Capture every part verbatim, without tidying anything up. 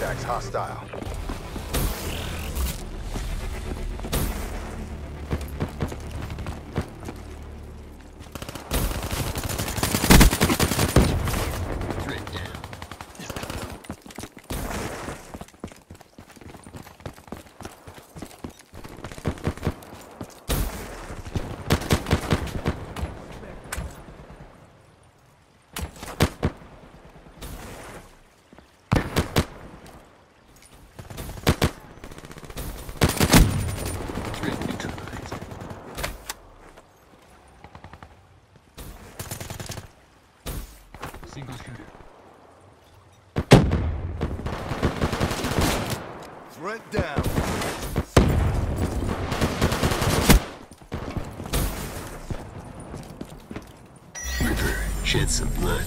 Contacts hostile. Single shooter. Threat down. Ripper, shed some blood.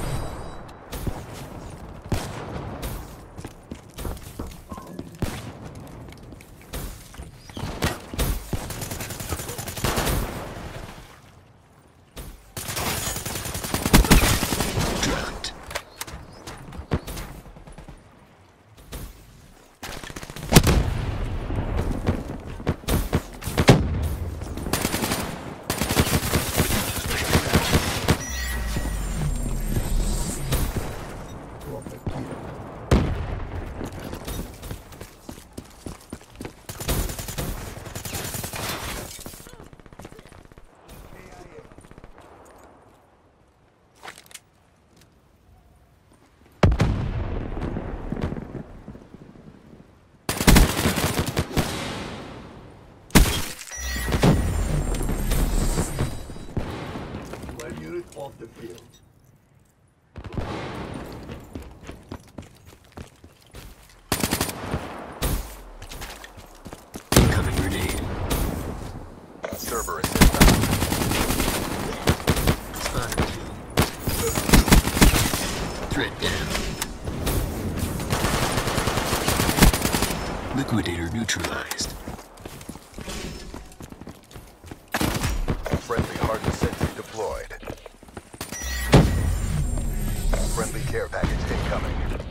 Off the field. Incoming grenade. Cerberus inbound. Spotted. Threat down. Liquidator neutralized. Friendly hardened sentry deployed. Friendly care package incoming.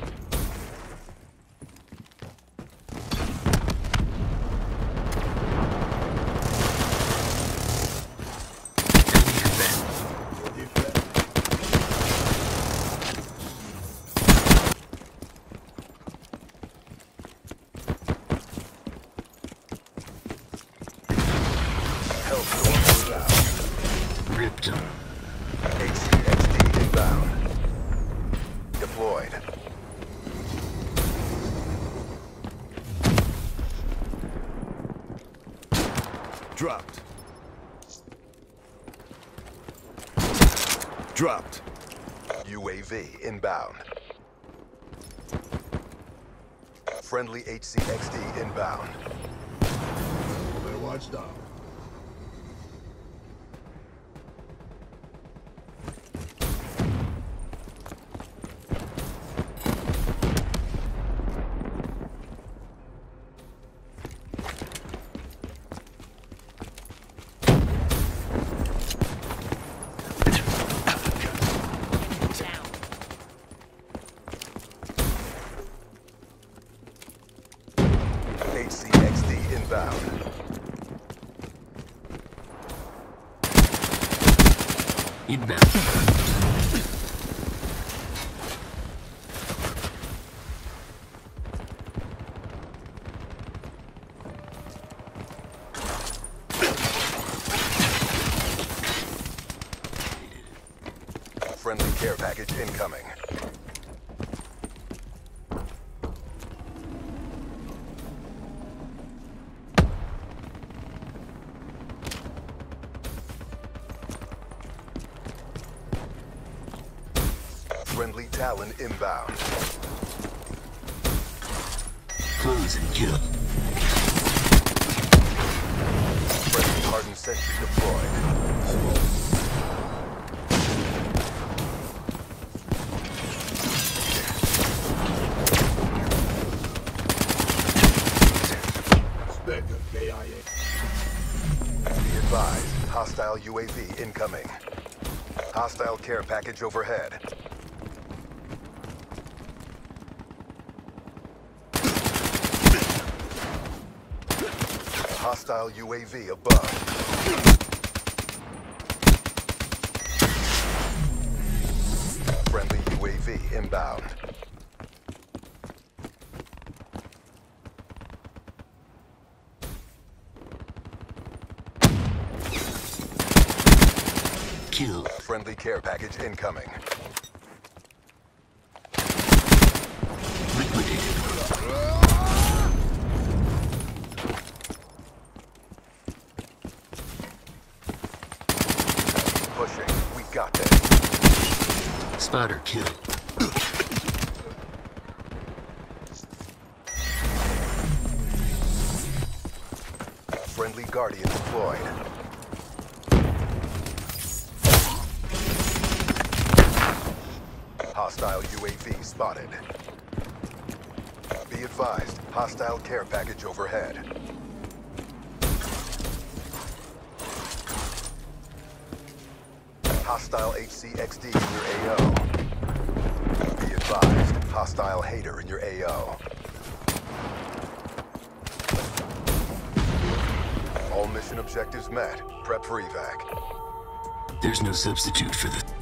Hellstorm inbound. Ripped him. H C X D inbound. Deployed. Dropped. Dropped. U A V inbound. Friendly H C X D inbound. Watch down. H C X D inbound. Inbound. Friendly care package incoming. Friendly Talon inbound. Close and kill. Friendly hardened sentry deployed. Spectre K I A. Be advised, hostile U A V incoming. Hostile care package overhead. Hostile U A V above. Friendly U A V inbound. Kill. Friendly care package incoming. Liquidated. Pushing. We got this. Spotter kill. Friendly Guardian deployed. Hostile U A V spotted. Be advised, hostile care package overhead. Hostile H C X D in your A O. Be advised, hostile Hater in your A O. All mission objectives met. Prep for evac. There's no substitute for the